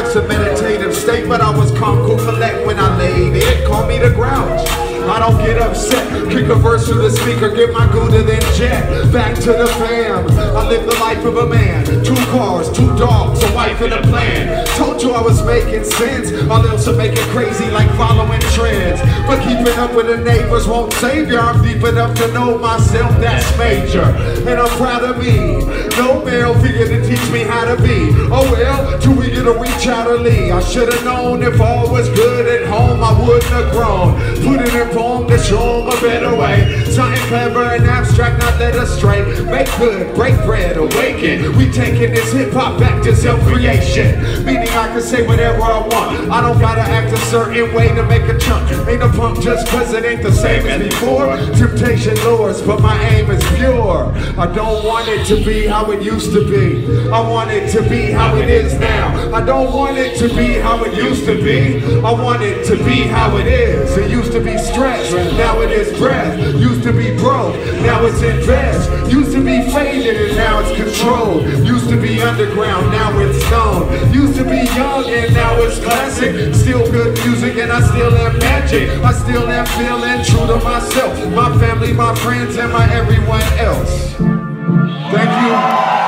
relaxed and meditative state, but I was calm, cool, collect when I laid it. Call me the Grouch. I don't get upset, kick a verse to the speaker, get my Gouda, then jet back to the fam. I live the life of a man, 2 cars, 2 dogs, a wife and a plan. Told you I was making sense, a little to make it crazy like following trends. But keeping up with the neighbors won't save you. I'm deep enough to know myself, that's major. And I'm proud of me, no male figure to teach me how to be. Oh well, till we get a reach out of Lee. I should've known if all was good at home, I wouldn't have grown. Put it in form to show them a better way. Something clever and abstract, not led astray. Make good, break bread, awaken. We taking this hip-hop back to self-creation. Meaning I can say whatever I want. I don't gotta act a certain way to make a chunk. Ain't a punk just cause it ain't the same as before. Temptation lures, but my aim is pure. I don't want it to be how it used to be. I want it to be how it is now. I don't want it to be how it used to be. I want it to be how it is. It used to be stress, now it is breath. Used to be broke, now it's invest. Used to be faded and now it's controlled. Used to be underground, now it's stone. Used to be young and now it's classic. Still good music and I still am magic. I still am feeling true to myself, my family, my friends, and my everyone else. Thank you.